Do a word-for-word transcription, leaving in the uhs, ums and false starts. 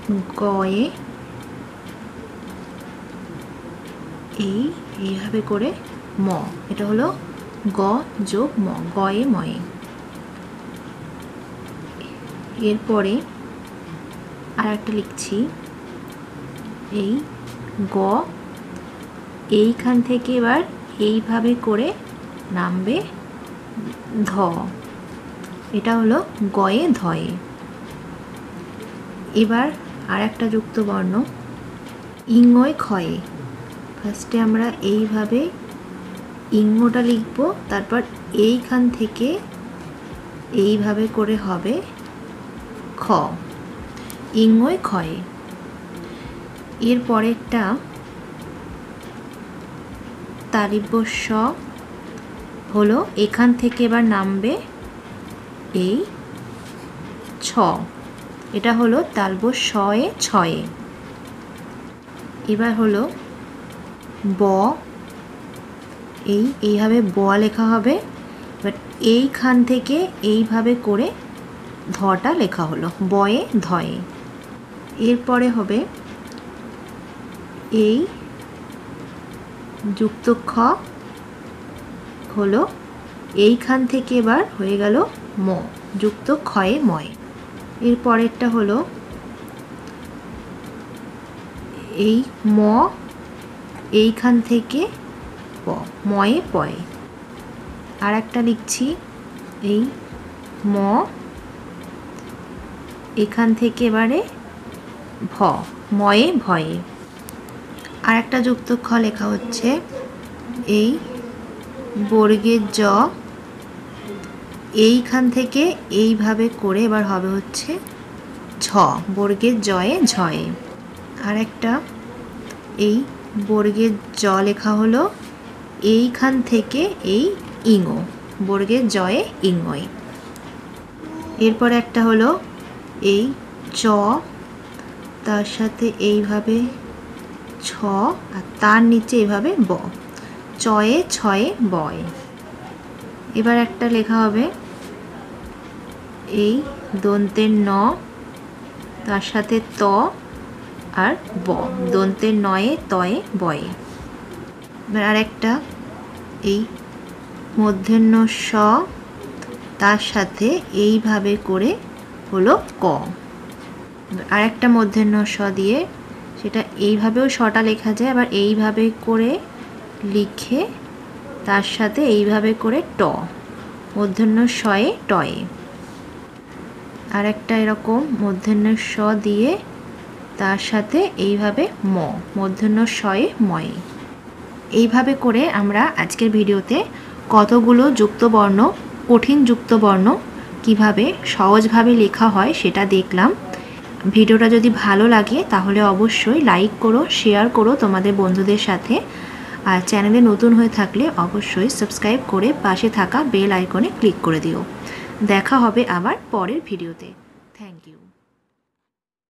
গয়ে এই এইভাবে করে ম, এটা হলো গ যোগ ম, গয়ে ময়ে। এরপরে আর একটা লিখছি, এই গ এইখান থেকে এবার এইভাবে করে নামবে ধ, এটা হলো গয়ে ধয়ে। এবার আর একটা যুক্ত বর্ণ ইংয় ক্ষয়ে। ফার্স্টে আমরা এইভাবে ইংটা লিখব, তারপর এইখান থেকে এইভাবে করে হবে খ, ইংয় ক্ষয়ে। এর পরেরটা তালিব্য স হলো, এখান থেকে এবার নামবে এই ছ, এটা হলো তালব্য শয়ে ছয়ে। এবার হলো ব, এই এইভাবে ব লেখা হবে, বাট এইখান থেকে এইভাবে করে ধটা লেখা হলো বয়ে ধয়ে। এরপরে হবে এই যুক্ত খ হলো, এইখান থেকে এবার হয়ে গেল ম, যুক্ত ক্ষয়ে ময়ে। এর পরেরটা হলো এই ম, এইখান থেকে প, ময়ে পয়ে। আর একটা লিখছি, এই ম, এখান থেকে এবারে ভ, ময়ে ভয়ে। আর একটা যুক্ত খ লেখা হচ্ছে, এই বর্গের জ, এইখান থেকে এইভাবে করে এবার হবে হচ্ছে ঝ, বর্গের জয়ে ঝয়ে। আর একটা এই বর্গের জ লেখা হলো, এইখান থেকে এই ইঙো, বর্গের জয়ে ইঙয়। এরপর একটা হলো এই চ, তার সাথে এইভাবে ছ, আর তার নিচে এইভাবে ব, চয়ে ছয়ে বয়। এবার একটা লেখা হবে এই দন্তের ন, তার সাথে ত আর ব, দন্তের নয়ে তয়ে বয়ে। এবার আরেকটা এই মূর্ধন্য স, তার সাথে এইভাবে করে হলো ক। আর একটা মূর্ধন্য স দিয়ে সেটা এইভাবেও সটা লেখা যায়, আবার এইভাবে করে লিখে তার সাথে এইভাবে করে ট, মূর্ধন্য শয়ে টয়ে। আর একটা এরকম মূর্ধন্য স দিয়ে তার সাথে এইভাবে ম, মূর্ধন্য শয়ে ময়ে। এইভাবে করে আমরা আজকের ভিডিওতে কতগুলো যুক্ত বর্ণ, কঠিন যুক্ত বর্ণ কিভাবে সহজভাবে লেখা হয় সেটা দেখলাম। ভিডিওটা যদি ভালো লাগে তাহলে অবশ্যই লাইক করো, শেয়ার করো তোমাদের বন্ধুদের সাথে। আর চ্যানেলে নতুন হয়ে থাকলে অবশ্যই সাবস্ক্রাইব করে পাশে থাকা বেল আইকনে ক্লিক করে দিও। দেখা হবে আবার পরের ভিডিওতে।